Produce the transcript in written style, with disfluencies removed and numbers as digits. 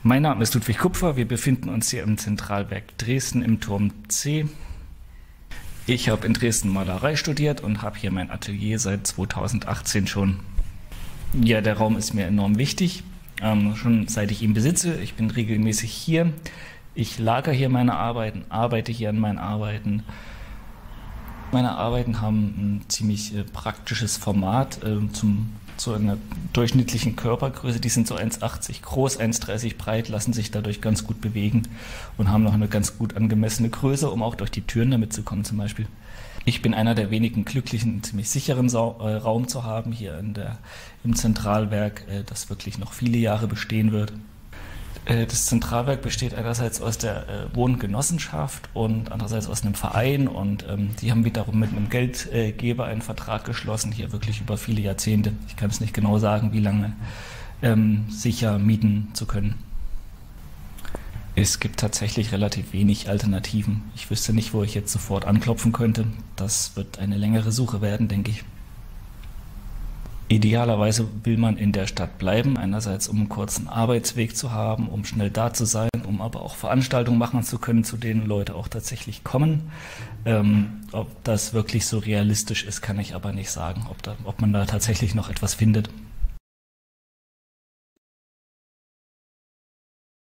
Mein Name ist Ludwig Kupfer. Wir befinden uns hier im Zentralwerk Dresden im Turm C. Ich habe in Dresden Malerei studiert und habe hier mein Atelier seit 2018 schon. Ja, der Raum ist mir enorm wichtig, schon seit ich ihn besitze. Ich bin regelmäßig hier. Ich lagere hier meine Arbeiten, arbeite hier an meinen Arbeiten. Meine Arbeiten haben ein ziemlich praktisches Format zu einer durchschnittlichen Körpergröße. Die sind so 1,80 groß, 1,30 breit, lassen sich dadurch ganz gut bewegen und haben noch eine ganz gut angemessene Größe, um auch durch die Türen damit zu kommen zum Beispiel. Ich bin einer der wenigen glücklichen, ziemlich sicheren Raum zu haben hier im Zentralwerk, das wirklich noch viele Jahre bestehen wird. Das Zentralwerk besteht einerseits aus der Wohngenossenschaft und andererseits aus einem Verein und die haben wiederum mit einem Geldgeber einen Vertrag geschlossen, hier wirklich über viele Jahrzehnte. Ich kann es nicht genau sagen, wie lange, sicher mieten zu können. Es gibt tatsächlich relativ wenig Alternativen. Ich wüsste nicht, wo ich jetzt sofort anklopfen könnte. Das wird eine längere Suche werden, denke ich. Idealerweise will man in der Stadt bleiben, einerseits um einen kurzen Arbeitsweg zu haben, um schnell da zu sein, um aber auch Veranstaltungen machen zu können, zu denen Leute auch tatsächlich kommen. Ob das wirklich so realistisch ist, kann ich aber nicht sagen, ob man da tatsächlich noch etwas findet.